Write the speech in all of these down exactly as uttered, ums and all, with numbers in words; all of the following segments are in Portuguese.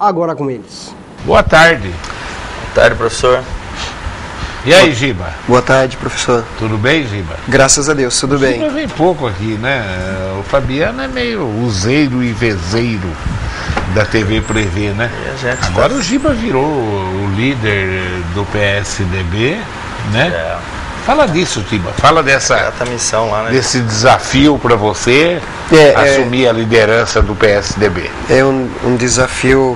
agora com eles. Boa tarde. Boa tarde, professor. E aí, Giba? Boa tarde, professor. Tudo bem, Giba? Graças a Deus, tudo bem. O Giba vem pouco aqui, né? O Fabiano é meio useiro e vezeiro da T V Prevê, né? Agora tá... o Giba virou o líder do P S D B, né? É. Fala disso, Giba. Fala dessa é missão lá, né? Desse desafio para você é, assumir é... a liderança do P S D B. É um, um desafio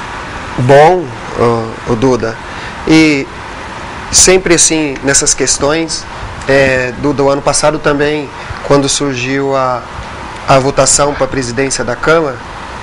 bom, o, o Duda. E sempre assim, nessas questões, é, do, do ano passado também, quando surgiu a, a votação para a presidência da Câmara,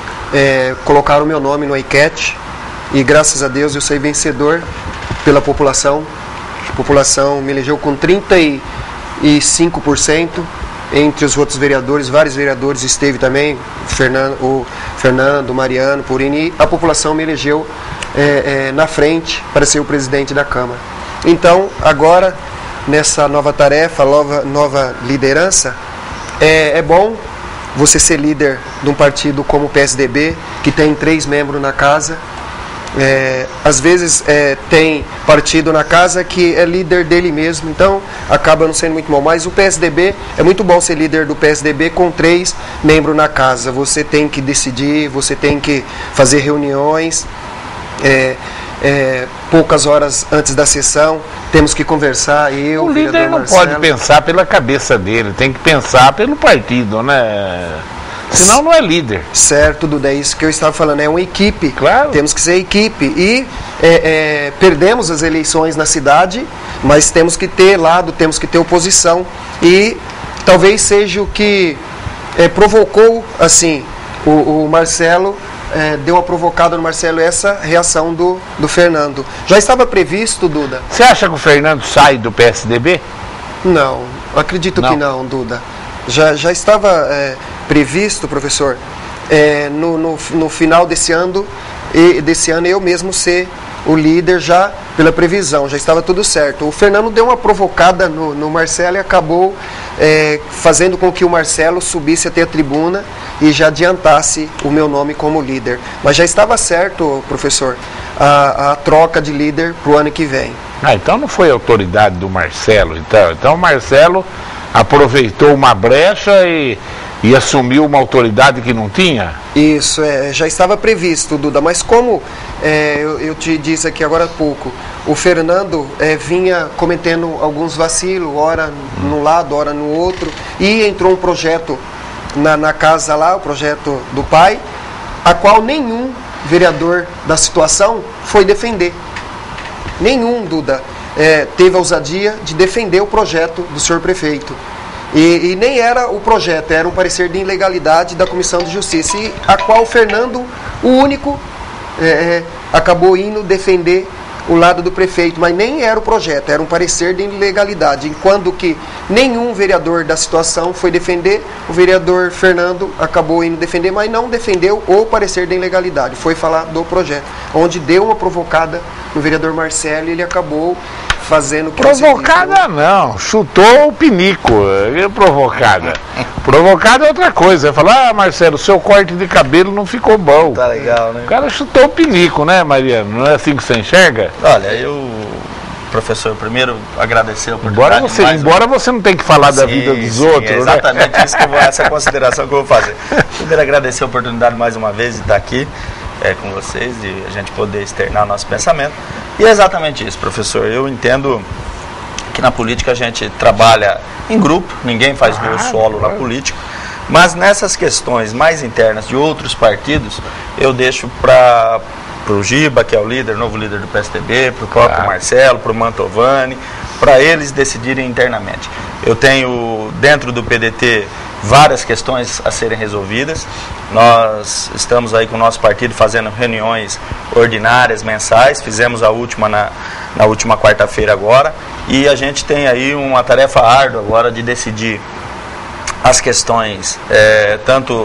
é, colocaram o meu nome no enquete e graças a Deus eu saí vencedor pela população. A população me elegeu com trinta e cinco por cento, entre os outros vereadores, vários vereadores esteve também, o Fernando, o Fernando, o Mariano, Purini, a população me elegeu é, é, na frente para ser o presidente da Câmara. Então, agora, nessa nova tarefa, nova, nova liderança, é, é bom você ser líder de um partido como o P S D B, que tem três membros na casa. É, às vezes é, tem partido na casa que é líder dele mesmo, então acaba não sendo muito bom. Mas o P S D B, é muito bom ser líder do P S D B com três membros na casa. Você tem que decidir, você tem que fazer reuniões. É, É, poucas horas antes da sessão, temos que conversar, eu, o líder não Marcelo. pode pensar pela cabeça dele, tem que pensar pelo partido, né? Senão não é líder. Certo, Duda, é isso que eu estava falando, é uma equipe, claro. Temos que ser equipe e é, é, perdemos as eleições na cidade, mas temos que ter lado, temos que ter oposição e talvez seja o que é, provocou, assim, o, o Marcelo É, deu uma provocada no Marcelo essa reação do, do Fernando. Já estava previsto, Duda? Você acha que o Fernando sai do P S D B? Não, acredito não. que não, Duda. Já, já estava é, previsto, professor, é, no, no, no final desse ano, e, desse ano eu mesmo ser o líder já pela previsão, já estava tudo certo. O Fernando deu uma provocada no, no Marcelo e acabou é, fazendo com que o Marcelo subisse até a tribuna e já adiantasse o meu nome como líder. Mas já estava certo, professor, a, a troca de líder para o ano que vem. Ah, então não foi a autoridade do Marcelo, então. Então o Marcelo aproveitou uma brecha e, e assumiu uma autoridade que não tinha? Isso, é, já estava previsto, Duda, mas como é, eu, eu te disse aqui agora há pouco, o Fernando é, vinha cometendo alguns vacilos, ora hum. num lado, ora no outro, e entrou um projeto na, na casa lá, o projeto do pai, a qual nenhum vereador da situação foi defender. Nenhum, Duda, é, teve a ousadia de defender o projeto do senhor prefeito. E, e nem era o projeto, era um parecer de ilegalidade da Comissão de Justiça, e a qual o Fernando, o único, é, acabou indo defender o lado do prefeito, mas nem era o projeto, era um parecer de ilegalidade, enquanto que nenhum vereador da situação foi defender, o vereador Fernando acabou indo defender, mas não defendeu o parecer de ilegalidade, foi falar do projeto, onde deu uma provocada no vereador Marcelo e ele acabou fazendo... Provocada não, chutou o pinico, provocada. Provocada é outra coisa, falar, ah, Marcelo, seu corte de cabelo não ficou bom. Tá legal, né? O cara chutou o pinico, né, Mariano? Não é assim que você enxerga? Olha, eu, professor, primeiro agradecer a oportunidade. Embora você, embora um... você não tenha que falar da sim, vida dos sim, outros, é exatamente né? isso que eu vou, essa consideração que eu vou fazer. Primeiro agradecer a oportunidade mais uma vez de estar aqui é, com vocês, de a gente poder externar nosso pensamento. E é exatamente isso, professor. Eu entendo que na política a gente trabalha em grupo, ninguém faz voo ah, solo na política, mas nessas questões mais internas de outros partidos, eu deixo para o Giba, que é o líder, novo líder do P S D B, para o próprio ah. Marcelo, para o Mantovani, para eles decidirem internamente. Eu tenho, dentro do P D T, várias questões a serem resolvidas. Nós estamos aí com o nosso partido fazendo reuniões ordinárias, mensais, fizemos a última na, na última quarta-feira agora, e a gente tem aí uma tarefa árdua agora de decidir as questões, é, tanto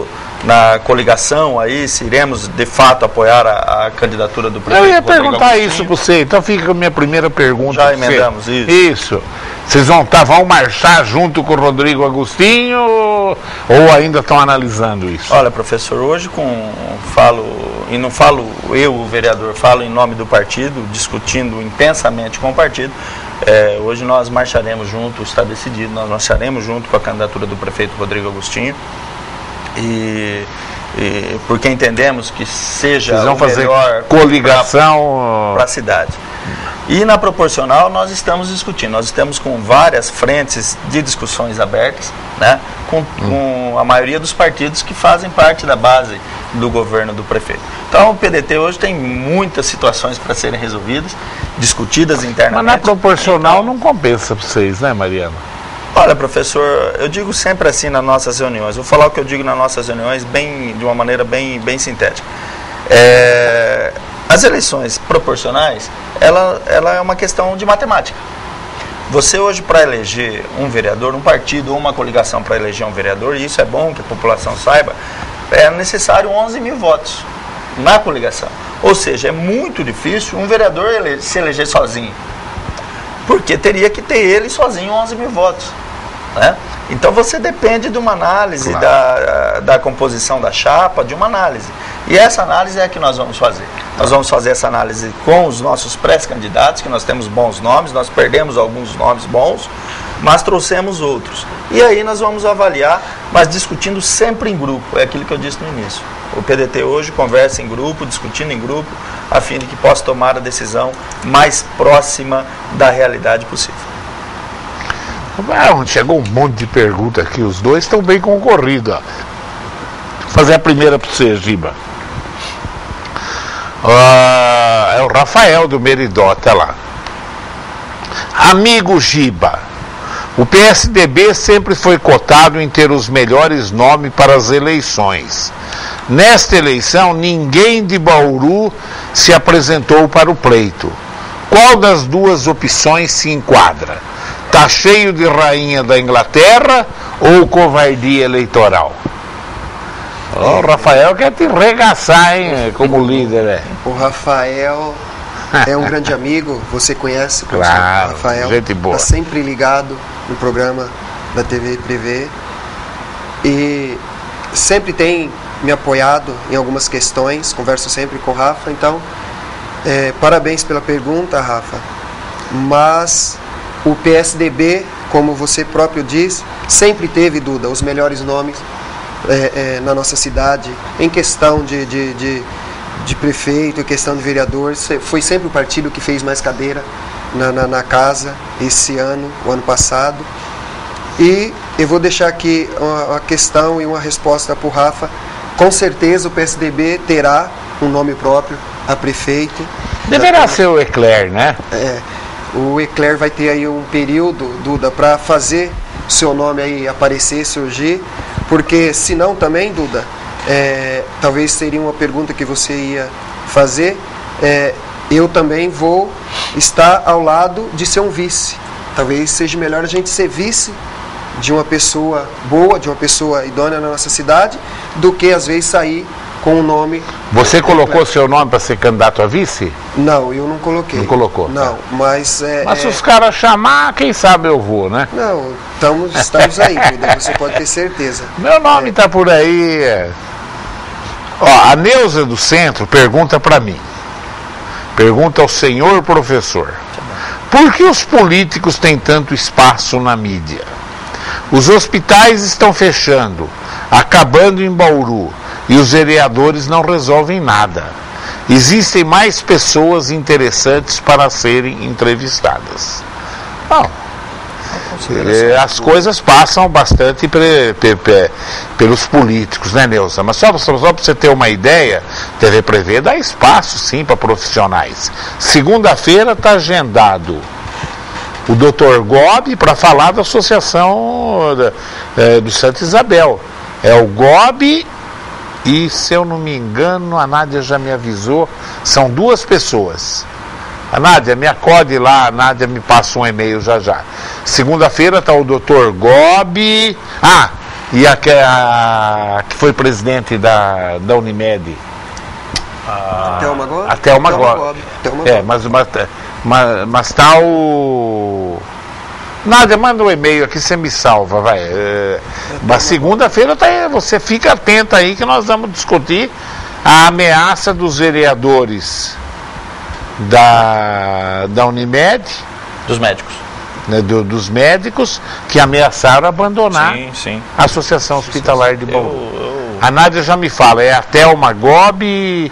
na coligação aí, se iremos de fato apoiar a, a candidatura do prefeito. Eu ia Rodrigo perguntar Agostinho. isso para você, então fica a minha primeira pergunta. Já emendamos isso. Isso. Vocês vão, tá, vão marchar junto com o Rodrigo Agostinho ou ainda estão analisando isso? Olha, professor, hoje com, falo, e não falo eu, o vereador, falo em nome do partido, discutindo intensamente com o partido. É, hoje nós marcharemos junto, está decidido, nós marcharemos junto com a candidatura do prefeito Rodrigo Agostinho. E, e porque entendemos que seja Vocês vão o fazer melhor coligação para a cidade. E na proporcional nós estamos discutindo, nós estamos com várias frentes de discussões abertas, né, com, hum. com a maioria dos partidos que fazem parte da base do governo do prefeito. Então o P D T hoje tem muitas situações para serem resolvidas, discutidas internamente. Mas na proporcional então, não compensa para vocês, né, Mariana? Olha, professor, eu digo sempre assim nas nossas reuniões, vou falar o que eu digo nas nossas reuniões bem, de uma maneira bem, bem sintética. É, as eleições proporcionais, ela, ela é uma questão de matemática. Você hoje, para eleger um vereador, um partido ou uma coligação para eleger um vereador, e isso é bom que a população saiba, é necessário onze mil votos na coligação. Ou seja, é muito difícil um vereador ele, se eleger sozinho, porque teria que ter ele sozinho onze mil votos. Né? Então você depende de uma análise, claro, da, da composição da chapa, de uma análise. E essa análise é a que nós vamos fazer. Nós vamos fazer essa análise com os nossos pré-candidatos, que nós temos bons nomes, nós perdemos alguns nomes bons, mas trouxemos outros. E aí nós vamos avaliar, mas discutindo sempre em grupo, é aquilo que eu disse no início. O P D T hoje conversa em grupo, discutindo em grupo, a fim de que possa tomar a decisão mais próxima da realidade possível. Ah, chegou um monte de pergunta aqui, os dois estão bem concorridos. Ó. Vou fazer a primeira para você, Giba. Ah, é o Rafael do Meridó, tá lá. Amigo Giba, o P S D B sempre foi cotado em ter os melhores nomes para as eleições. Nesta eleição, ninguém de Bauru se apresentou para o pleito. Qual das duas opções se enquadra? Tá cheio de rainha da Inglaterra ou covardia eleitoral? O Rafael quer te regaçar, hein, como líder, né? O Rafael é um grande amigo, você conhece, claro, o Rafael, gente boa. Está sempre ligado no programa da T V Privé e sempre tem me apoiado em algumas questões, converso sempre com o Rafa, então é, parabéns pela pergunta, Rafa, mas o P S D B, como você próprio diz, sempre teve, Duda, os melhores nomes é, é, na nossa cidade, em questão de, de, de, de prefeito, em questão de vereador, foi sempre o partido que fez mais cadeira na, na, na casa esse ano, o ano passado. E eu vou deixar aqui uma, uma questão e uma resposta para o Rafa. Com certeza o P S D B terá um nome próprio a prefeito. Deverá ser o Eclair, né? É. O Eclair vai ter aí um período, Duda, para fazer seu nome aí aparecer, surgir, porque senão também, Duda, é, talvez seria uma pergunta que você ia fazer, é, eu também vou estar ao lado de ser um vice. Talvez seja melhor a gente ser vice de uma pessoa boa, de uma pessoa idônea na nossa cidade, do que às vezes sair com o nome... Você colocou Eclair. Seu nome para ser candidato a vice? Não, eu não coloquei. Não colocou? Não, tá. mas... É, mas se é... os caras chamar, quem sabe eu vou, né? Não, estamos, estamos aí, você pode ter certeza. Meu nome está é. por aí. É... Ó, a Neuza do Centro pergunta para mim. Pergunta ao senhor professor. Por que os políticos têm tanto espaço na mídia? Os hospitais estão fechando, acabando em Bauru, e os vereadores não resolvem nada. Existem mais pessoas interessantes para serem entrevistadas. Bom, as coisas passam bastante pre, pre, pre, pelos políticos, né, Neuza? Mas só, só, só para você ter uma ideia, T V Privé dá espaço, sim, para profissionais. Segunda-feira está agendado o doutor Gobi para falar da associação é, do Santa Isabel. É o Gobi e, se eu não me engano, a Nádia já me avisou, são duas pessoas. A Nádia, me acode lá, a Nádia me passa um e-mail já já. Segunda-feira está o doutor Gobi. Ah, E a que, a, que foi presidente da, da Unimed? A Thelma Gobi? A Thelma Gobi. É, mas, mas, mas, mas tá o... Nádia, manda um e-mail aqui, você me salva, vai. É, mas segunda-feira tá, você fica atento aí que nós vamos discutir a ameaça dos vereadores da, da Unimed. Dos médicos. Né, do, dos médicos que ameaçaram abandonar sim, sim. a Associação Hospitalar de Bauru. Eu, eu... A Nádia já me fala, é a Thelma Gobi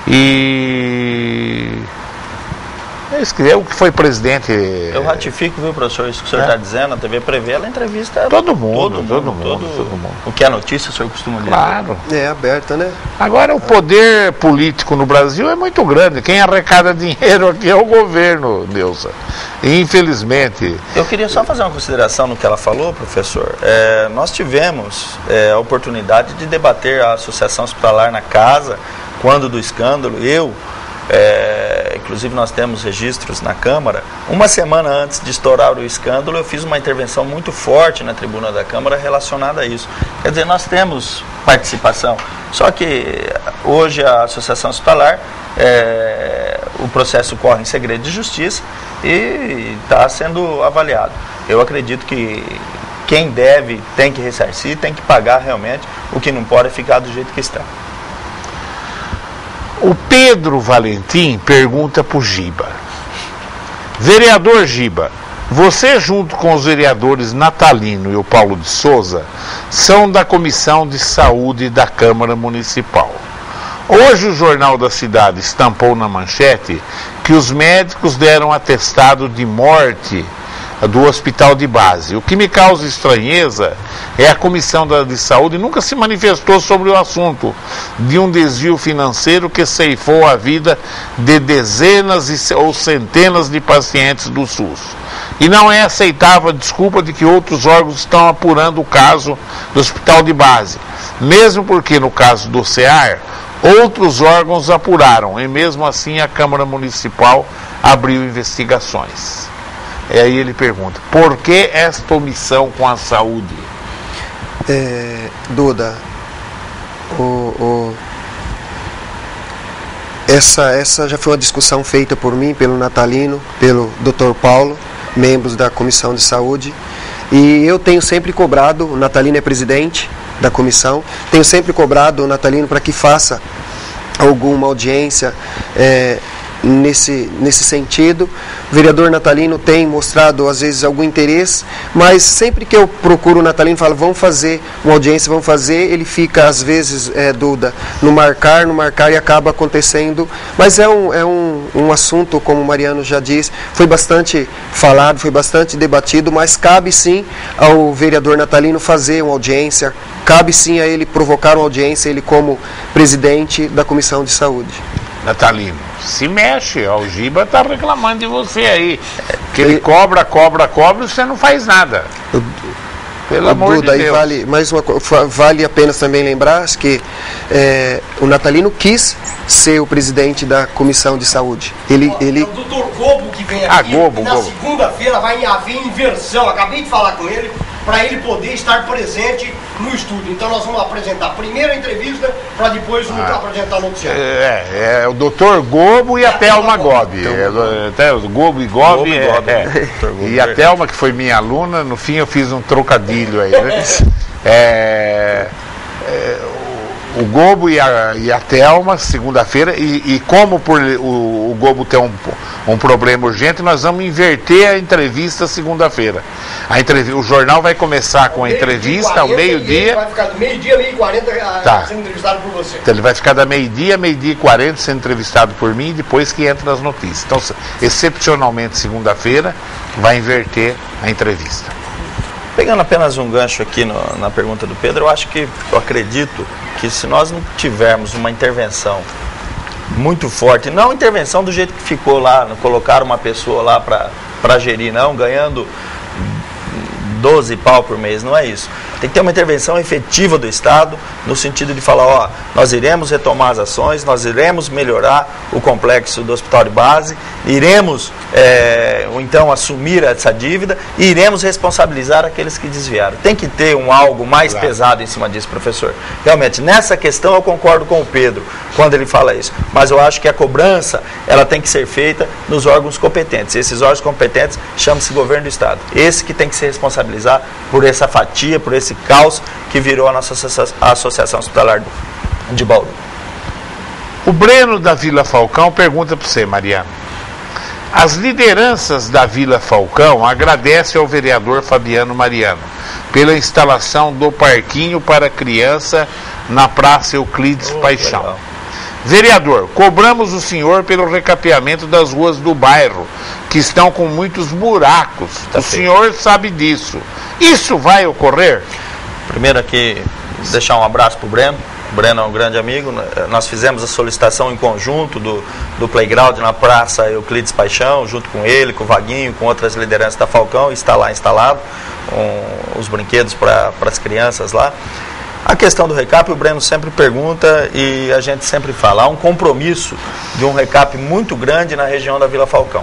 e... É o que foi presidente... Eu ratifico, viu, professor, isso que o senhor está é. dizendo, a T V Prevê, ela entrevista todo mundo, todo mundo, todo mundo, todo, todo mundo. O que é notícia, o senhor costuma dizer. Claro. É aberta, né? Agora, o poder político no Brasil é muito grande. Quem arrecada dinheiro aqui é o governo, Nilson. Infelizmente. Eu queria só fazer uma consideração no que ela falou, professor. É, nós tivemos é, a oportunidade de debater a Associação Hospitalar na casa, quando do escândalo, eu... É, inclusive nós temos registros na Câmara. Uma semana antes de estourar o escândalo, eu fiz uma intervenção muito forte na tribuna da Câmara relacionada a isso. Quer dizer, nós temos participação. Só que hoje a Associação Hospitalar, é, o processo corre em segredo de justiça e está sendo avaliado. Eu acredito que quem deve tem que ressarcir, tem que pagar realmente. O que não pode é ficar do jeito que está. O Pedro Valentim pergunta para o Giba. Vereador Giba, você junto com os vereadores Natalino e o Paulo de Souza são da Comissão de Saúde da Câmara Municipal. Hoje o Jornal da Cidade estampou na manchete que os médicos deram atestado de morte do hospital de base. O que me causa estranheza é a Comissão de Saúde nunca se manifestou sobre o assunto de um desvio financeiro que ceifou a vida de dezenas ou centenas de pacientes do SUS. E não é aceitável a desculpa de que outros órgãos estão apurando o caso do hospital de base, mesmo porque no caso do CEAR, outros órgãos apuraram e mesmo assim a Câmara Municipal abriu investigações. E aí ele pergunta, por que esta omissão com a saúde? É, Duda, o, o, essa, essa já foi uma discussão feita por mim, pelo Natalino, pelo doutor Paulo, membros da Comissão de Saúde, e eu tenho sempre cobrado, o Natalino é presidente da comissão, tenho sempre cobrado o Natalino para que faça alguma audiência é, Nesse, nesse sentido. O vereador Natalino tem mostrado às vezes algum interesse, mas sempre que eu procuro o Natalino e falo, vamos fazer uma audiência, vamos fazer, ele fica às vezes, é, Duda, no marcar, no marcar e acaba acontecendo, mas é um, é um, um assunto, como o Mariano já disse, foi bastante falado, foi bastante debatido, mas cabe sim ao vereador Natalino fazer uma audiência, cabe sim a ele provocar uma audiência, ele como presidente da Comissão de Saúde. Natalino, se mexe, ó, o Giba está reclamando de você aí, que ele cobra, cobra, cobra e você não faz nada. Eu, Pelo amor Duda, de Deus. Vale, mais uma, vale a pena também lembrar que é, o Natalino quis ser o presidente da Comissão de Saúde. Ele, ele... É o doutor Gobo que vem aqui, ah, Gobo, na Gobo. segunda-feira vai haver inversão, acabei de falar com ele, para ele poder estar presente no estúdio. Então nós vamos apresentar primeiro a entrevista, para depois ah. apresentar o noticiário. É, é o doutor Gobo e a, a Thelma Gobi. É, o Gobo e Gobi. É, Gobi. É. E a Thelma, que foi minha aluna, no fim eu fiz um trocadilho aí, né? é, é, o Gobo e a, e a Thelma, segunda-feira, e, e como por, o, o Gobo tem um, um problema urgente, nós vamos inverter a entrevista segunda-feira. A entrevista, o jornal vai começar com a entrevista ao meio-dia. Vai ficar do meio-dia, meio e quarenta tá. sendo entrevistado por você. Então ele vai ficar da meio-dia, meio-dia e quarenta sendo entrevistado por mim e depois que entra as notícias. Então, excepcionalmente, segunda-feira, vai inverter a entrevista. Pegando apenas um gancho aqui no, na pergunta do Pedro, eu acho que, eu acredito que se nós não tivermos uma intervenção muito forte, não intervenção do jeito que ficou lá, não colocaram uma pessoa lá para gerir, não, ganhando doze pau por mês, não é isso. Tem que ter uma intervenção efetiva do Estado, no sentido de falar, ó, nós iremos retomar as ações, nós iremos melhorar o complexo do hospital de base, iremos, é, ou então, assumir essa dívida e iremos responsabilizar aqueles que desviaram. Tem que ter um algo mais claro. pesado em cima disso, professor. Realmente, nessa questão eu concordo com o Pedro, quando ele fala isso. Mas eu acho que a cobrança, ela tem que ser feita nos órgãos competentes. Esses órgãos competentes chamam-se governo do Estado. Esse que tem que se responsabilizar por essa fatia, por esse caos que virou a nossa Associação Hospitalar de Bauru. O Breno da Vila Falcão pergunta para você, Mariano. As lideranças da Vila Falcão agradecem ao vereador Fabiano Mariano pela instalação do parquinho para criança na Praça Euclides oh, Paixão. Legal. Vereador, cobramos o senhor pelo recapeamento das ruas do bairro, que estão com muitos buracos. Tá o feio. senhor sabe disso. Isso vai ocorrer? Primeiro aqui, deixar um abraço para o Breno. O Breno é um grande amigo. Nós fizemos a solicitação em conjunto do, do playground na Praça Euclides Paixão, junto com ele, com o Vaguinho, com outras lideranças da Falcão. Está lá instalado um, os brinquedos para as crianças lá. A questão do recap, o Breno sempre pergunta e a gente sempre fala. Há um compromisso de um recap muito grande na região da Vila Falcão.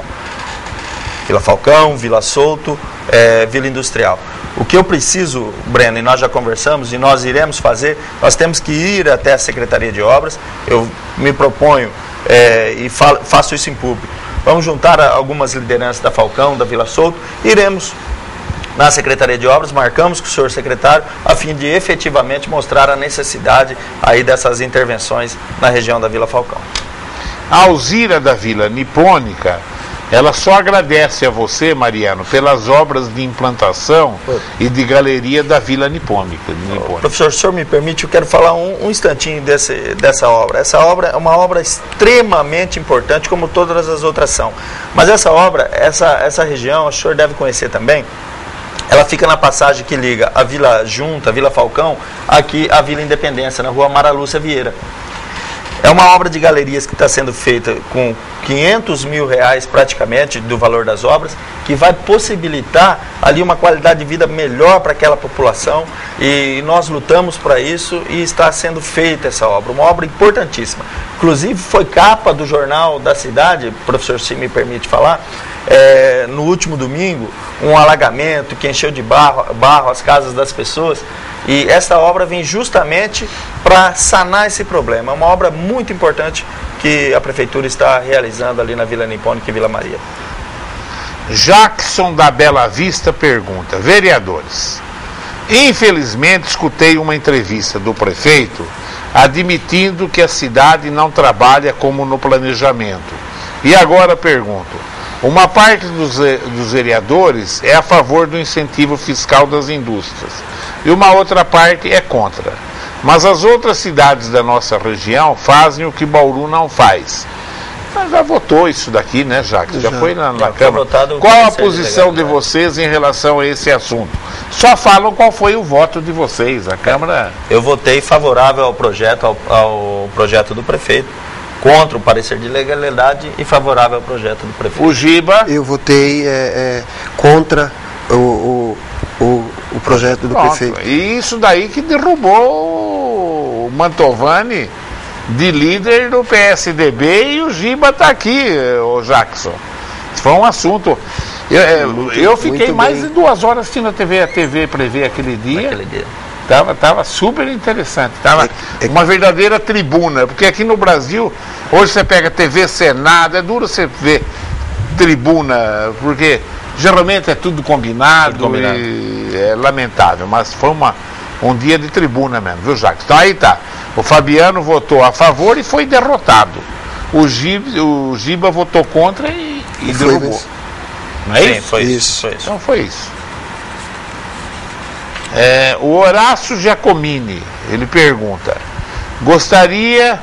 Vila Falcão, Vila Souto, é, Vila Industrial. O que eu preciso, Breno, e nós já conversamos, e nós iremos fazer, nós temos que ir até a Secretaria de Obras. Eu me proponho é, e fa faço isso em público. Vamos juntar algumas lideranças da Falcão, da Vila Souto, iremos na Secretaria de Obras, marcamos com o senhor secretário, a fim de efetivamente mostrar a necessidade aí dessas intervenções na região da Vila Falcão. A Alzira da Vila Nipônica, ela só agradece a você, Mariano, pelas obras de implantação Pô. e de galeria da Vila Nipônica. Nipônica. Professor, se o senhor me permite, eu quero falar um, um instantinho desse, dessa obra. Essa obra é uma obra extremamente importante, como todas as outras são. Mas essa obra, essa, essa região, o senhor deve conhecer também, ela fica na passagem que liga a Vila Junta, a Vila Falcão, aqui à Vila Independência, na rua Mara Lúcia Vieira. É uma obra de galerias que está sendo feita com quinhentos mil reais praticamente do valor das obras, que vai possibilitar ali uma qualidade de vida melhor para aquela população, e nós lutamos para isso e está sendo feita essa obra, uma obra importantíssima. Inclusive foi capa do jornal da cidade, professor, se me permite falar, é, no último domingo, um alagamento que encheu de barro, barro as casas das pessoas. E essa obra vem justamente para sanar esse problema. É uma obra muito importante que a Prefeitura está realizando ali na Vila Nipônica e Vila Maria. Jackson da Bela Vista pergunta: vereadores, infelizmente escutei uma entrevista do prefeito admitindo que a cidade não trabalha como no planejamento. E agora pergunto: uma parte dos, dos vereadores é a favor do incentivo fiscal das indústrias e uma outra parte é contra. Mas as outras cidades da nossa região fazem o que Bauru não faz. Mas já votou isso daqui, né, Jacques? Já, já foi na, na Câmara. Qual a posição de vocês em relação a esse assunto? Só falam qual foi o voto de vocês. A Câmara... Eu votei favorável ao projeto, ao, ao projeto do prefeito, contra o parecer de legalidade e favorável ao projeto do prefeito. O Giba? Eu votei é, é, contra o, o, o, o projeto do Pronto. prefeito. E isso daí que derrubou o Mantovani de líder do P S D B, e o Giba está aqui, o Jackson. Foi um assunto. Eu, muito, eu fiquei mais bem. de duas horas assistindo a T V, a T V Prevê aquele dia. Aquele dia. Tava, tava super interessante, tava é, é, uma verdadeira tribuna, porque aqui no Brasil, hoje você pega T V Senado, é duro você ver tribuna, porque geralmente é tudo combinado, tudo combinado. E é lamentável, mas foi uma, um dia de tribuna mesmo, viu, Jacques? Então aí tá, o Fabiano votou a favor e foi derrotado, o Giba, o Giba votou contra e, e, e derrubou. Isso. Não é Sim, isso? Foi isso? Foi isso. Então foi isso. É, o Horácio Giacomini, ele pergunta: gostaria,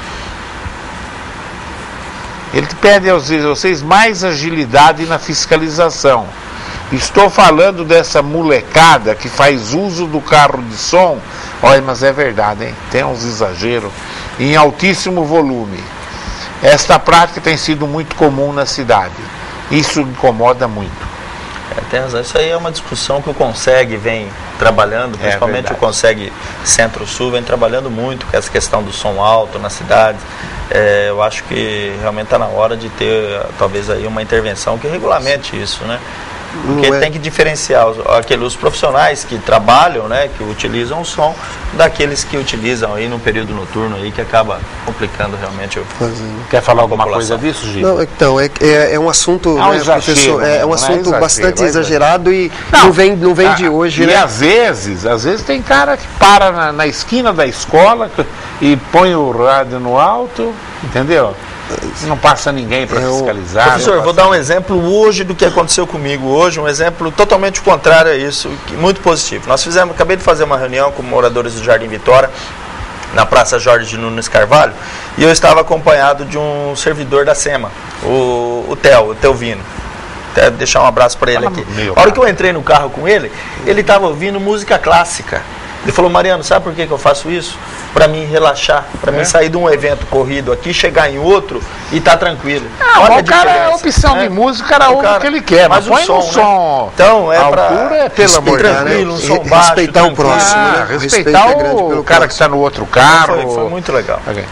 ele pede a vocês mais agilidade na fiscalização. Estou falando dessa molecada que faz uso do carro de som. Olha, mas é verdade, hein? Tem uns exageros em altíssimo volume. Esta prática tem sido muito comum na cidade. Isso incomoda muito. É, tem razão. Isso aí é uma discussão que o Conseg vem trabalhando, principalmente é o Consegue Centro-Sul, vem trabalhando muito com essa questão do som alto nas cidades. É, eu acho que realmente está na hora de ter, talvez, aí uma intervenção que regulamente isso, né? Porque é. tem que diferenciar os, aqueles, os profissionais que trabalham, né, que utilizam o som, daqueles que utilizam aí no período noturno aí, que acaba complicando realmente o... Quer falar alguma coisa disso, Gil? Não, então, é, é, é um assunto, é um né, exagero, professor, é, é um assunto é exagero, bastante é exagerado e não, não vem, não vem de hoje, e né? E às vezes, às vezes tem cara que para na, na esquina da escola e põe o rádio no alto, entendeu? Não passa ninguém para fiscalizar. Professor, vou dar um exemplo hoje do que aconteceu comigo hoje, um exemplo totalmente contrário a isso, muito positivo. Nós fizemos, acabei de fazer uma reunião com moradores do Jardim Vitória, na Praça Jorge de Nunes Carvalho, e eu estava acompanhado de um servidor da SEMA, o, o Theo, o Teovino. Até deixar um abraço para ele aqui. A hora que eu entrei no carro com ele, ele estava ouvindo música clássica. Ele falou: Mariano, sabe por que, que eu faço isso? Para mim relaxar, para é. mim sair de um evento corrido aqui, chegar em outro e tá tranquilo. Ah, Olha o cara é a opção né? de música, o cara ouve o que ele quer, mas, mas põe o som. som. Né? Então é para altura, é pelo amor de Deus, tranquilo, um som baixo, respeitar o próximo, ah, né? respeitar o, o cara próximo. que está no outro carro. Foi, foi muito legal. Okay.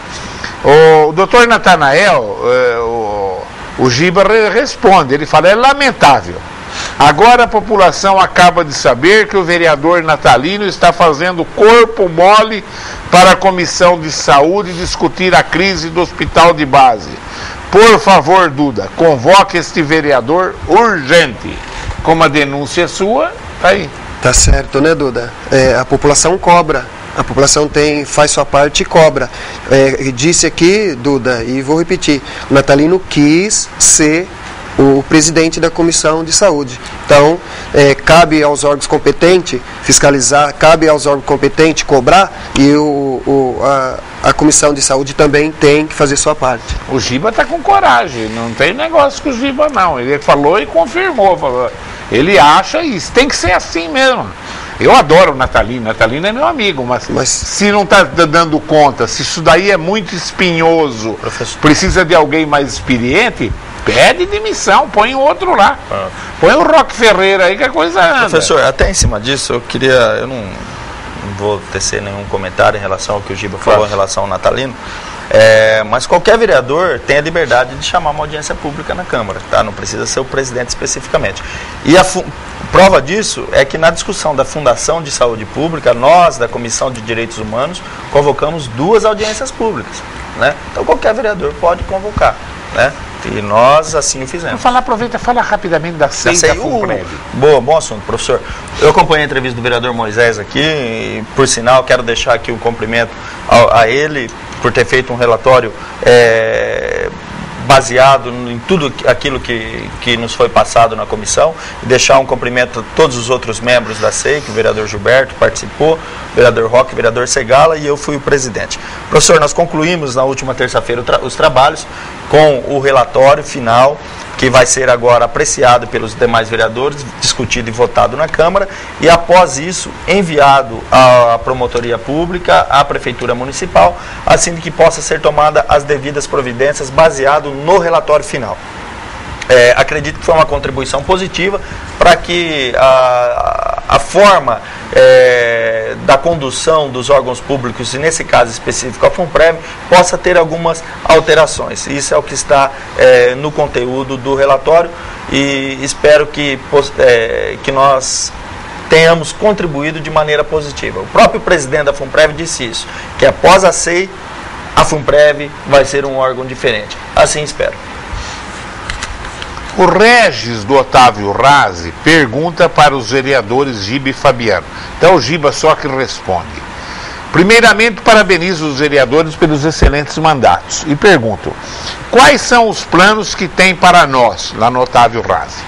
O doutor Natanael, eh, o, o Giba responde, ele fala: é lamentável. Agora a população acaba de saber que o vereador Natalino está fazendo corpo mole para a Comissão de Saúde discutir a crise do hospital de base. Por favor, Duda, convoque este vereador urgente. Como a denúncia é sua, tá aí. Tá certo, né, Duda? É, a população cobra. A população tem, faz sua parte e cobra. É, disse aqui, Duda, e vou repetir, o Natalino quis ser o presidente da Comissão de Saúde. Então, é, cabe aos órgãos competentes fiscalizar, cabe aos órgãos competentes cobrar, e o, o, a, a Comissão de Saúde também tem que fazer sua parte. O Giba está com coragem, não tem negócio com o Giba não, ele falou e confirmou, falou. Ele acha isso, tem que ser assim mesmo. Eu adoro o Natalino, Natalino é meu amigo, mas, mas... se não está dando conta, se isso daí é muito espinhoso, Professor. precisa de alguém mais experiente, pede demissão, põe outro lá. Ah. Põe o Roque Ferreira aí que a coisa anda. Professor, até em cima disso, eu queria, eu não, não vou tecer nenhum comentário em relação ao que o Giba falou claro. em relação ao Natalino, é, mas qualquer vereador tem a liberdade de chamar uma audiência pública na Câmara, tá? Não precisa ser o presidente especificamente. E a prova disso é que na discussão da Fundação de Saúde Pública, nós, da Comissão de Direitos Humanos, convocamos duas audiências públicas, né? Então qualquer vereador pode convocar, né? E nós assim o fizemos. Vou falar, aproveita, fala rapidamente da C E I da FUNPREV. Boa, bom assunto, professor. Eu acompanhei a entrevista do vereador Moisés aqui, e, por sinal, quero deixar aqui o cumprimento a, a ele por ter feito um relatório é, baseado em tudo aquilo que, que nos foi passado na comissão, e deixar um cumprimento a todos os outros membros da C E I, que o vereador Gilberto participou, o vereador Roque, o vereador Segala, e eu fui o presidente. Professor, nós concluímos na última terça-feira tra os trabalhos com o relatório final, que vai ser agora apreciado pelos demais vereadores, discutido e votado na Câmara, e após isso enviado à Promotoria Pública, à Prefeitura Municipal, assim que possa ser tomada as devidas providências baseado no relatório final. É, acredito que foi uma contribuição positiva para que a, a forma é, da condução dos órgãos públicos, e nesse caso específico a FUNPREV, possa ter algumas alterações. Isso é o que está é, no conteúdo do relatório, e espero que, é, que nós tenhamos contribuído de maneira positiva. O próprio presidente da FUNPREV disse isso, que após a C E I, a FUNPREV vai ser um órgão diferente. Assim espero. O Regis do Otávio Razi pergunta para os vereadores Giba e Fabiano. Então o Giba só que responde. Primeiramente, parabenizo os vereadores pelos excelentes mandatos e pergunto: quais são os planos que tem para nós, lá no Otávio Razi?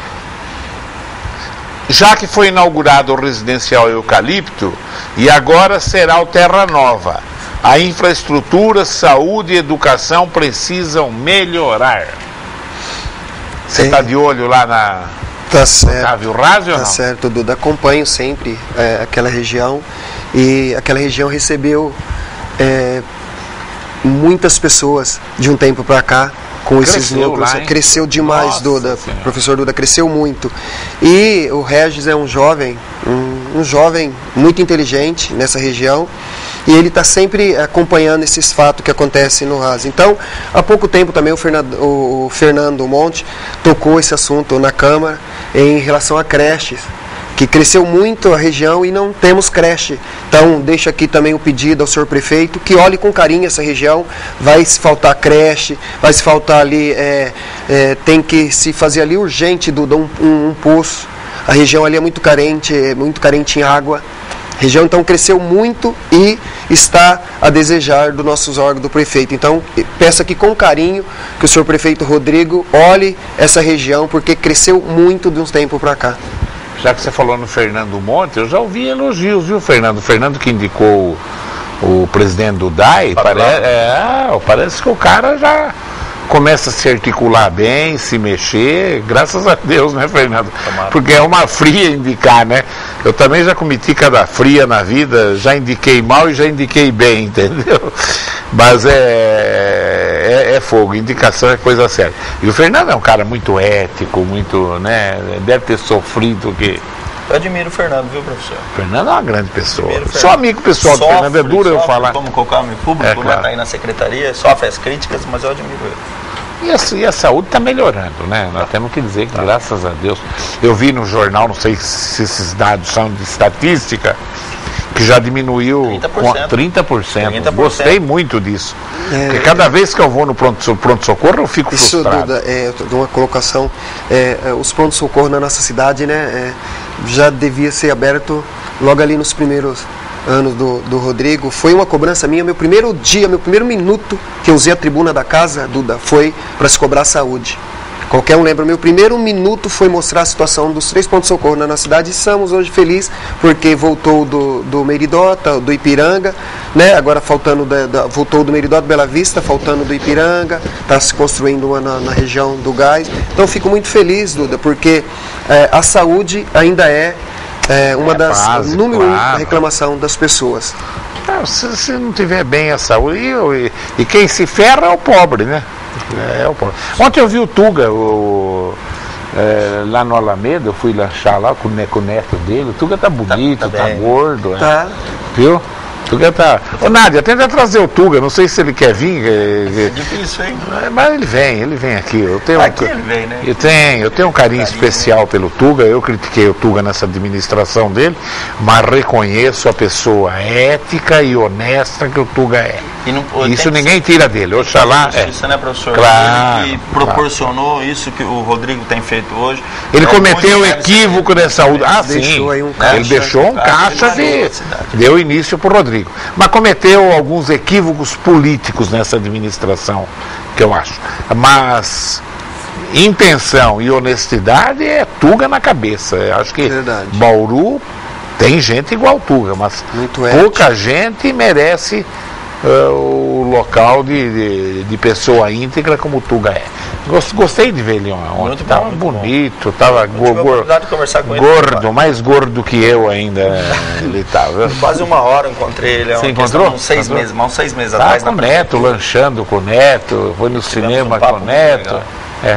Já que foi inaugurado o residencial Eucalipto e agora será o Terra Nova, a infraestrutura, saúde e educação precisam melhorar. Você está de olho lá na tá certo, Otávio Razi ou não? Tá certo, Duda. Acompanho sempre é, aquela região, e aquela região recebeu é, muitas pessoas de um tempo para cá com cresceu esses núcleos. Lá, cresceu demais, Nossa, Duda. Senhora. Professor Duda, cresceu muito. E o Regis é um jovem, um, um jovem muito inteligente nessa região, e ele está sempre acompanhando esses fatos que acontecem no Ras. Então, há pouco tempo também o Fernando, o Fernando Monte tocou esse assunto na Câmara em relação a creches, que cresceu muito a região e não temos creche. Então, deixo aqui também o pedido ao senhor prefeito que olhe com carinho essa região. Vai se faltar creche, vai se faltar ali, é, é, tem que se fazer ali urgente do, um, um, um poço. A região ali é muito carente, é muito carente em água. A região, então, cresceu muito e está a desejar dos nossos órgãos do prefeito. Então, peço aqui com carinho que o senhor prefeito Rodrigo olhe essa região, porque cresceu muito de uns tempos para cá. Já que você falou no Fernando Monte, eu já ouvi elogios, viu, Fernando? O Fernando que indicou o, o presidente do D A I, pare... é, parece que o cara já começa a se articular bem, se mexer, graças a Deus, né, Fernando? Tomara. Porque é uma fria indicar, né? Eu também já cometi cada fria na vida, já indiquei mal e já indiquei bem, entendeu? Mas é, é, é fogo, indicação é coisa séria. E o Fernando é um cara muito ético, muito, né, deve ter sofrido que... Eu admiro o Fernando, viu, professor? O Fernando é uma grande pessoa. Sou amigo pessoal do Fernando, é duro eu falar. Como colocar o meu público, é, claro. Tá aí na secretaria, sofre as críticas, mas eu admiro ele. E a, e a saúde está melhorando, né? Nós temos que dizer que, tá, graças a Deus, eu vi no jornal, não sei se esses dados são de estatística, que já diminuiu trinta por cento. trinta por cento. trinta por cento. Gostei muito disso. É, porque cada vez que eu vou no pronto-socorro, pronto eu fico isso, frustrado. Duda, é, de uma colocação, é, é, os pronto-socorro na nossa cidade, né, é, já devia ser aberto logo ali nos primeiros anos do, do Rodrigo. Foi uma cobrança minha, meu primeiro dia, meu primeiro minuto que eu usei a tribuna da casa, Duda, foi para se cobrar saúde. Qualquer um lembra, meu primeiro minuto foi mostrar a situação dos três pontos de socorro na nossa cidade, e estamos hoje felizes porque voltou do, do Meridota, do Ipiranga, né? Agora faltando da, da, voltou do Meridota, Bela Vista, faltando do Ipiranga, está se construindo uma na, na região do Gás. Então fico muito feliz, Duda, porque é, a saúde ainda é, é uma é das básico, número claro. um da reclamação das pessoas. Não, se, se não tiver bem a saúde, e, e quem se ferra é o pobre, né? É, o pobre. Ontem eu vi o Tuga, o, é, lá no Alameda, eu fui lanchar lá com o, com o neto dele. O Tuga tá bonito, tá, tá, tá gordo. Tá. É. Viu? O Tuga tá... Ô, Nádia, tenta trazer o Tuga, não sei se ele quer vir. É, é difícil, hein? Mas ele vem, ele vem aqui. Eu tenho aqui um, ele vem, né? Eu tenho, eu tenho um carinho, carinho especial, né, pelo Tuga. Eu critiquei o Tuga nessa administração dele, mas reconheço a pessoa ética e honesta que o Tuga é. E não, isso ninguém tira dele. Oxalá. É justiça, né, professor? Claro, ele que proporcionou claro. isso que o Rodrigo tem feito hoje. Ele é cometeu um equívoco nessa saúde. Ah, sim. Deixou aí um caixa, ele deixou um caixa de. Deu início para o Rodrigo. Mas cometeu alguns equívocos políticos nessa administração, que eu acho. Mas intenção e honestidade é Tuga na cabeça. Eu acho que verdade. Bauru tem gente igual Tuga, mas muito pouca ético. gente merece uh, o local de, de, de pessoa íntegra como Tuga é. Gostei de ver ele ontem, estava bonito, estava go, go, gordo, mais gordo que eu ainda ele estava. Quase uma hora encontrei ele. Você encontrou? Uns seis meses, uns seis meses tá atrás. Com o Neto, lanchando com o Neto, foi no cinema um com o Neto. É.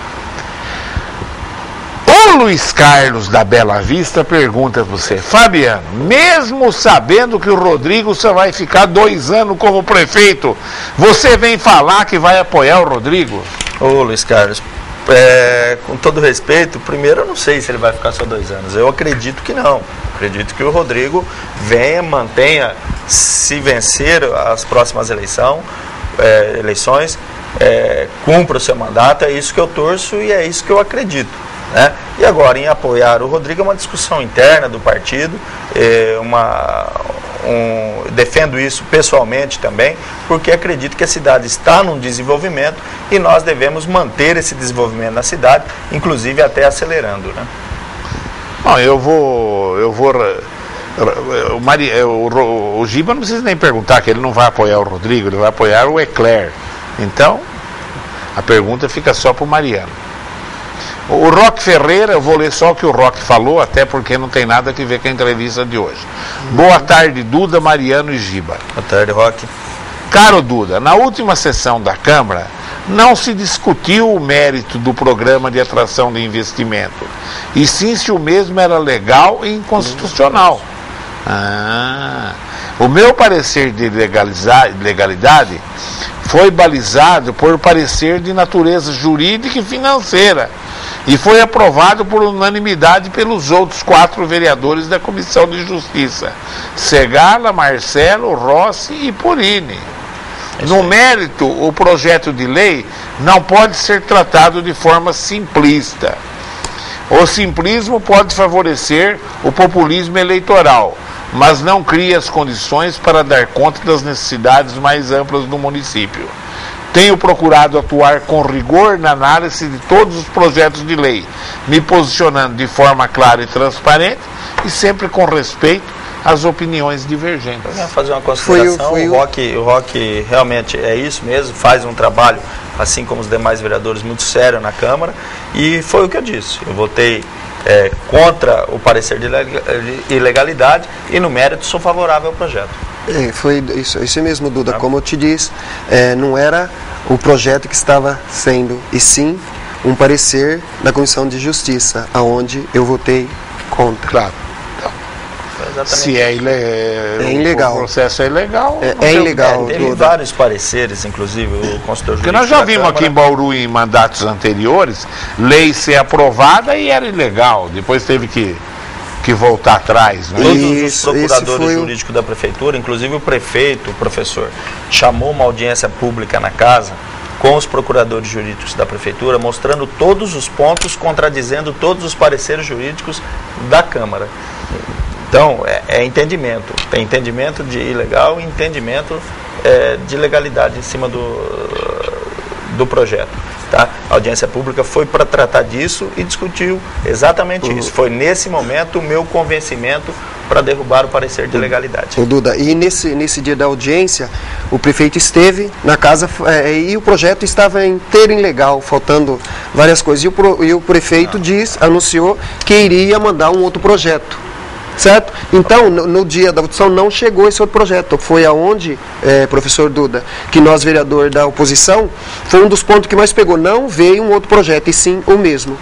O Luiz Carlos da Bela Vista pergunta para você, Fabiano, mesmo sabendo que o Rodrigo só vai ficar dois anos como prefeito, você vem falar que vai apoiar o Rodrigo? Ô Luiz Carlos, é, com todo respeito, primeiro eu não sei se ele vai ficar só dois anos, eu acredito que não, acredito que o Rodrigo venha, mantenha, se vencer as próximas eleição, é, eleições, é, cumpra o seu mandato, é isso que eu torço e é isso que eu acredito. Né? E agora, em apoiar o Rodrigo, é uma discussão interna do partido, é uma, um, defendo isso pessoalmente também, porque acredito que a cidade está num desenvolvimento e nós devemos manter esse desenvolvimento na cidade, inclusive até acelerando. Né? Bom, eu vou... Eu vou o, Mari, o, o Giba não precisa nem perguntar que ele não vai apoiar o Rodrigo, ele vai apoiar o Eclair. Então, a pergunta fica só para o Mariano. O Roque Ferreira, eu vou ler só o que o Roque falou, até porque não tem nada a ver com a entrevista de hoje. Uhum. Boa tarde, Duda, Mariano e Giba. Boa tarde, Roque. Caro Duda, na última sessão da Câmara, não se discutiu o mérito do programa de atração de investimento, e sim se o mesmo era legal e inconstitucional. Ah, o meu parecer de legalidade foi balizado por parecer de natureza jurídica e financeira e foi aprovado por unanimidade pelos outros quatro vereadores da Comissão de Justiça: Segala, Marcelo, Rossi e Porini. No mérito, o projeto de lei não pode ser tratado de forma simplista. O simplismo pode favorecer o populismo eleitoral, mas não cria as condições para dar conta das necessidades mais amplas do município. Tenho procurado atuar com rigor na análise de todos os projetos de lei, me posicionando de forma clara e transparente e sempre com respeito às opiniões divergentes. Eu vou fazer uma consideração, foi, foi o, Roque, o Roque realmente é isso mesmo, faz um trabalho, assim como os demais vereadores, muito sério na Câmara, e foi o que eu disse, eu votei é, contra o parecer de ilegalidade e no mérito sou favorável ao projeto. É, foi isso, isso mesmo, Duda, como eu te disse, é, não era o projeto que estava sendo, e sim um parecer da Comissão de Justiça, aonde eu votei contra. Claro. Então, se é, ile... é ilegal. O processo é ilegal. É, é ilegal. É, teve vários pareceres, inclusive o consultor jurídico. Porque nós já vimos aqui em Bauru, em mandatos anteriores, lei ser aprovada e era ilegal. Depois teve que que voltar atrás. Né? Todos isso, os procuradores jurídicos o... da prefeitura, inclusive o prefeito, o professor, chamou uma audiência pública na casa com os procuradores jurídicos da prefeitura, mostrando todos os pontos, contradizendo todos os pareceres jurídicos da Câmara. Então, é, é entendimento. Tem entendimento de ilegal e entendimento é, de legalidade em cima do, do projeto. Tá? A audiência pública foi para tratar disso e discutiu exatamente uhum. isso. Foi nesse momento o meu convencimento para derrubar o parecer de legalidade. O Duda, e nesse, nesse dia da audiência, o prefeito esteve na casa é, e o projeto estava inteiro ilegal, faltando várias coisas. E o, pro, e o prefeito Não. diz, anunciou que iria mandar um outro projeto. Certo? Então, no, no dia da votação não chegou esse outro projeto. Foi aonde, é, professor Duda, que nós, vereador da oposição, foi um dos pontos que mais pegou. Não veio um outro projeto, e sim o mesmo.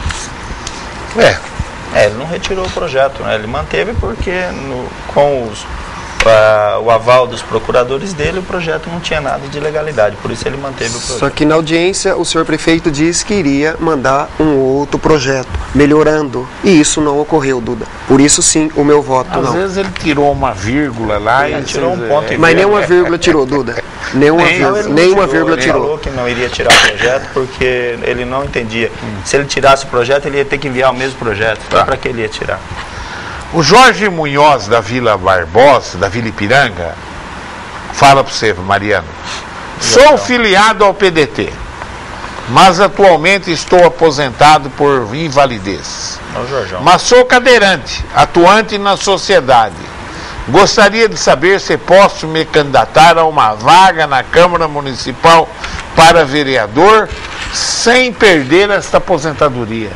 É, é ele não retirou o projeto, né? Ele manteve porque no, com os, uh, o aval dos procuradores dele, o projeto não tinha nada de legalidade, por isso ele manteve o projeto. Só que na audiência o senhor prefeito disse que iria mandar um outro projeto, melhorando, e isso não ocorreu, Duda. Por isso sim, o meu voto Às não. Às vezes ele tirou uma vírgula lá ele e tirou um ponto é, Mas nenhuma vírgula tirou, Duda. Nenhuma Nem, vírgula, não, nenhuma tirou, vírgula ele tirou. Ele falou que não iria tirar o projeto porque ele não entendia. Hum. Se ele tirasse o projeto, ele ia ter que enviar o mesmo projeto. Então, tá. Para que ele ia tirar? O Jorge Munhoz, da Vila Barbosa, da Vila Ipiranga, fala para você, Mariano. Sou filiado ao P D T, mas atualmente estou aposentado por invalidez. Não, mas sou cadeirante, atuante na sociedade. Gostaria de saber se posso me candidatar a uma vaga na Câmara Municipal para vereador sem perder esta aposentadoria.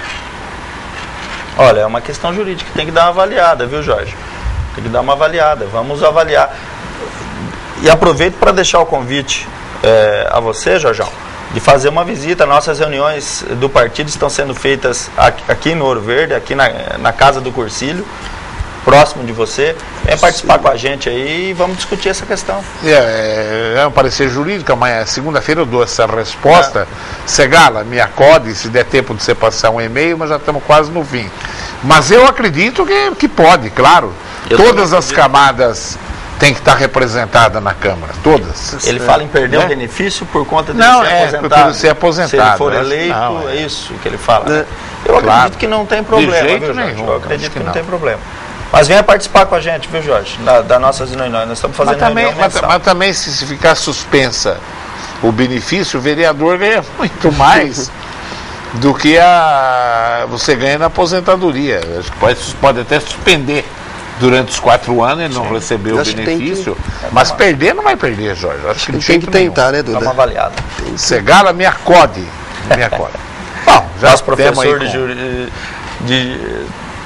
Olha, é uma questão jurídica, tem que dar uma avaliada, viu, Jorge? Tem que dar uma avaliada, vamos avaliar. E aproveito para deixar o convite é, a você, Jorjão, de fazer uma visita. Nossas reuniões do partido estão sendo feitas aqui em Ouro Verde, aqui na, na Casa do Cursilho, próximo de você. Vem participar com a gente aí e vamos discutir essa questão. É, é um parecer jurídico, amanhã, segunda-feira eu dou essa resposta. É. Segala, me acode, se der tempo de você passar um e-mail, mas já estamos quase no fim. Mas eu acredito que, que pode, claro. Eu Todas as camadas têm que estar representadas na Câmara, todas. Ele fala em perder o é? benefício por conta de não, ser é, aposentado. Por ser aposentado. Se ele for eleito, não, é. é isso que ele fala. Né? Eu claro. acredito que não tem problema, de jeito viu, Jorge? Nenhum, eu acredito que, que não. não tem problema. Mas Mas venha participar com a gente, viu, Jorge? Da, da nossas reuniões. Nós estamos fazendo mas também, reunião mas, mas também, se, se ficar suspensa o benefício, o vereador ganha muito mais do que a, você ganha na aposentadoria. Acho que pode, pode até suspender durante os quatro anos, ele não Sim. recebeu o benefício. Que, mas é perder não vai perder, Jorge. Acho que tem que tentar, nenhum. né, Duda? Dá uma avaliada. Segala, me acode. Me acode. Bom, já Nosso professor de, de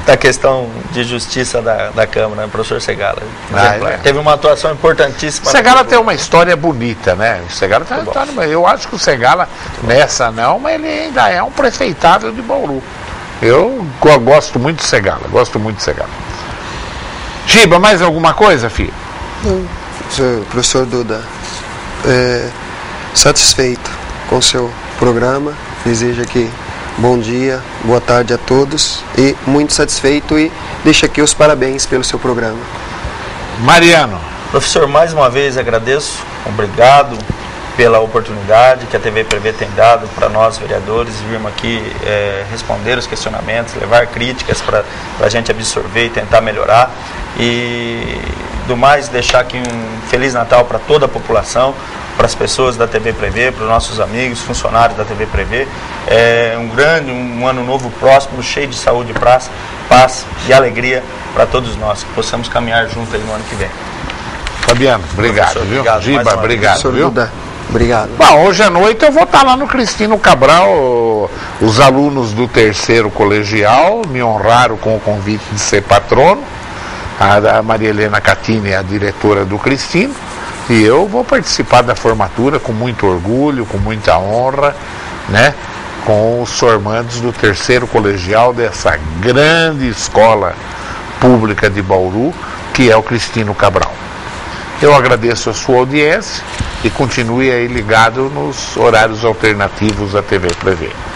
da questão de justiça da, da Câmara, né, professor Segala. Ah, é. Teve uma atuação importantíssima. O Segala tem uma história bonita, né? O Segala tá, tá, eu acho que o Segala, nessa não, mas ele ainda é um prefeitável de Bauru. Eu gosto muito do Segala, gosto muito do Segala. Giba, mais alguma coisa, filho? Não, senhor professor Duda, é, satisfeito com o seu programa, desejo aqui bom dia, boa tarde a todos e muito satisfeito e deixo aqui os parabéns pelo seu programa. Mariano. Professor, mais uma vez agradeço, obrigado pela oportunidade que a T V Prevê tem dado para nós vereadores virmos aqui é, responder os questionamentos, levar críticas para a gente absorver e tentar melhorar e do mais deixar aqui um Feliz Natal para toda a população, para as pessoas da T V Prevê, para os nossos amigos, funcionários da T V Prevê. É um grande, um ano novo próximo, cheio de saúde, paz, paz e alegria para todos nós, que possamos caminhar juntos aí no ano que vem. Fabiano, obrigado, Professor, viu? obrigado, Giba, obrigado, Professor viu? Duda, obrigado. Bom, hoje à noite eu vou estar lá no Cristino Cabral, os alunos do terceiro colegial me honraram com o convite de ser patrono, a Maria Helena Catini é a diretora do Cristino, e eu vou participar da formatura com muito orgulho, com muita honra, né? Com os formandos do terceiro colegial dessa grande escola pública de Bauru, que é o Cristino Cabral. Eu agradeço a sua audiência e continue aí ligado nos horários alternativos da T V Prevê.